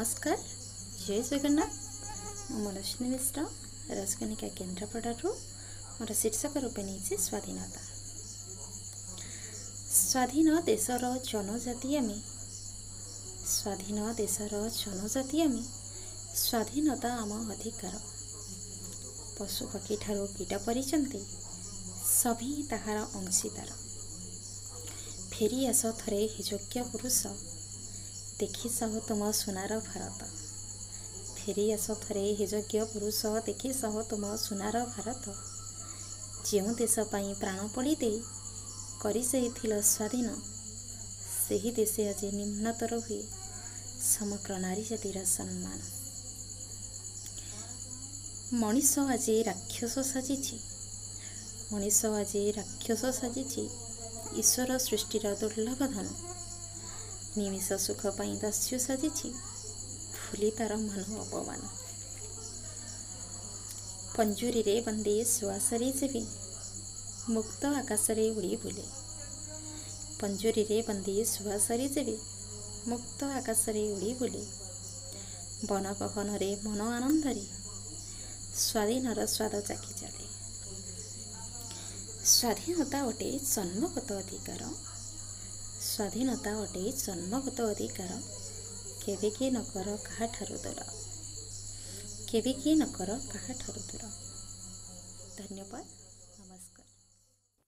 नमस्कार जय जगन्नाथ मनोस्विनी मिश्र राजकनिका केन्द्रापड़ू मोर शीर्षक रूपे नहीं स्वाधीनता। स्वाधीन देशर जनजाति आमे स्वाधीन देशर जनजाति आमे स्वाधीनता आम अधिकार। पशु पक्षी ठारू कीट परिचंती सभी ताहार अंशीदार। फेरी आस थरे हिजोग्य पुरुष देखी सह तुम सुनार भारत। फेरी आस थरे हिजोग्य पुरुष देखी सह तुम सुनार भारत। जो देश पाई प्राण पड़ी दे करी से स्वाधीन सही देशे आज निम्नतर हुए समग्र नारी जातिर सम्मान। मनीष आज राक्षस साजिछि मनीष आज राक्षस साजिछि ईश्वर सृष्टिर दुर्लभ धन। निमिष सुख पाई दास्य साजिछि फुली तार मान अपमान। पंजुरी रे बंदी सुआसरे जेबी मुक्त आकाशरे उड़ी बुले। पंजुरी रे बंदी सुआसरे जेबी मुक्त आकाशरे उड़ी बुले। वन गहन रे मन आनंदरे स्वाधीनर स्वाद चाखी चले। स्वाधीनता गोटे जन्मगत अधिकार। स्वाधीनता गोटे जन्मगत अधिकार। केबे किए न कर काहा ठारू दूर। केबे किए न कर काहा ठारू दूर। धन्यवाद। नमस्कार।